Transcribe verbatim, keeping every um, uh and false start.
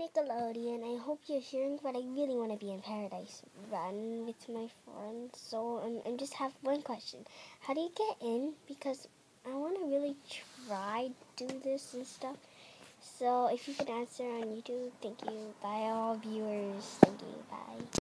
Nickelodeon. I hope you're hearing, but I really want to be in Paradise Run with my friends. So um, I just have one question. How do you get in? Because I want to really try do this and stuff. So if you could answer on YouTube, thank you. Bye all viewers. Thank you. Bye.